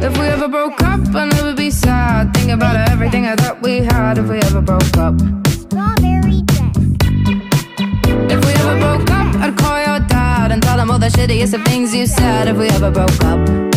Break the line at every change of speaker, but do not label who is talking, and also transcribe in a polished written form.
If we ever broke up, I'd never be sad. Think about everything I thought we had. If we ever broke up.
Strawberry dress.
If we ever broke up, I'd call your dad and tell him all the shittiest of things you said. If we ever broke up.